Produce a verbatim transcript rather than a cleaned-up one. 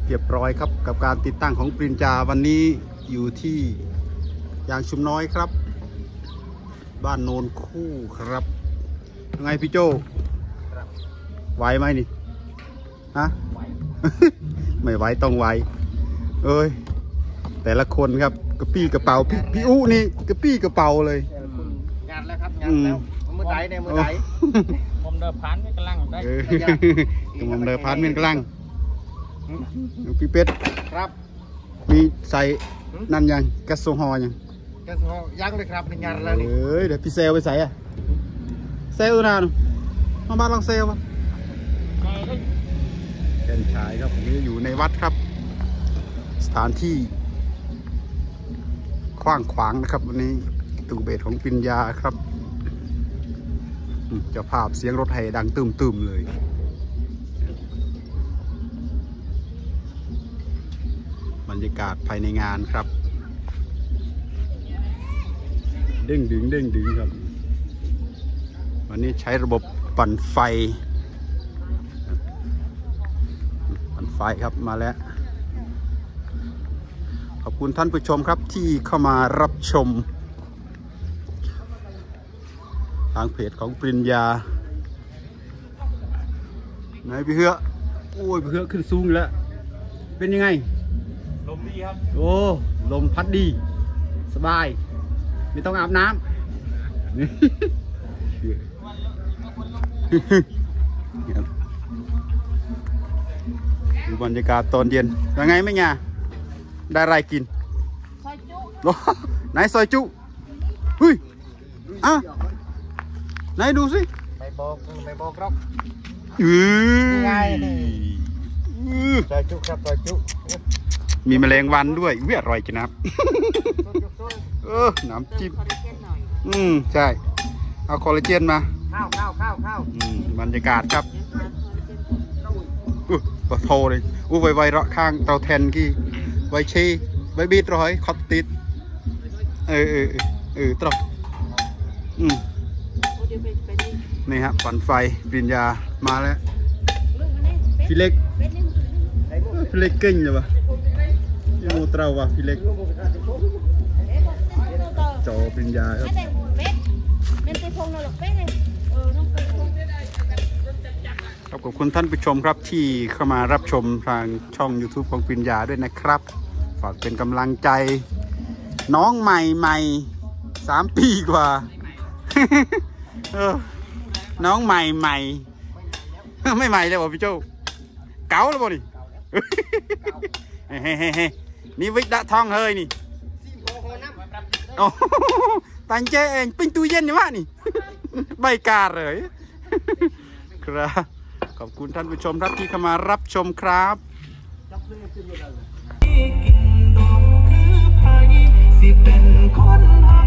เรียบร้อยครับกับการติดตั้งของปริญญาวันนี้อยู่ที่ยางชุมน้อยครับบ้านโนนคู่ครับยังไงพี่โจไหวไหมนี่ฮะ ไม่ไหวต้องไหวเอ้ยแต่ละคนครับกระปี้กระเป๋าพี่พี่อู้นี่กระปี้กระเป๋าเลยงานแล้วครับงานแล้วมือไหนเนี่ยมือไหนผมเดินผ่านไม่กำลังได้ผมเดินผ่านไม่กำลังพี่เป็ดครับมีใส่นั่นยังแก๊สโซฮอล์ยังแก๊สโซฮอล์ยังเลยครับในงานแล้วนี่เอ้ยเดี๋ยวพี่เซลไปใส่อะเซลนานมาบ้านลองเซลป่ะเป็นชายครับนี่อยู่ในวัดครับสถานที่กว้างขวางนะครับวันนี้ตู่เบสของปริญญาครับเจ้าภาพเสียงรถแห่ดังตึมๆเลยบรรยากาศภายในงานครับเด้งดึงเด้งดึงครับวันนี้ใช้ระบบปั่นไฟปั่นไฟครับมาแล้วขอบคุณท่านผู้ชมครับที่เข้ามารับชมทางเพจของปริญญาไหนพี่เหือโอ้ยพี่เหือขึ้นสูงแล้วเป็นยังไงลมดีครับโอ้ลมพัดดีสบายไม่ต้องอาบน้ำดูบรรยากาศตอนเย็นยังไงไม่ไงได้อะไรกินซอยจุไหนซอยจุเฮ้ยอ่ะไหนดูสิไม่บอกไม่บอกครับอือไงซอยจุครับซอยจุมีแมลงวันด้วยเวียอร่อยจังนะครับเออน้ำจิ้มอืมใช่เอาคอลลาเจนมาข้าวข้าวข้าวข้าวอืมบรรยากาศครับอู้ปะโทเลยอู้ไวไวเราข้างเตาแทนกี่ไวชีไวบีดร้อยคอตติดเออเออเออตรอกอืมนี่ฮะปั่นไฟปริญญามาแล้วพี่เล็กพี่เล็กเก่งเลยปะยังมูเตาวะพี่เล็กจอปริญญาครับขอบคุณท่านผู้ชมครับที่เข้ามารับชมทางช่อง ยูทูบ ของปริญญาด้วยนะครับฝากเป็นกำลังใจน้องใหม่ใหม่สามปีกว่าน้องใหม่ใหม่ไม่ใหม่เลยบอกพี่โจ้เก๋าแล้วบ่นี่เฮ้เฮ้เฮ้นี่วิกดะทองเฮยนี่โอ้ตังเจเองปิ้งตู้เย็นนี่วะนี่ใบกาเลยครับขอบคุณท่านผู้ชมครับที่เข้ามารับชมครับสิเป็นคน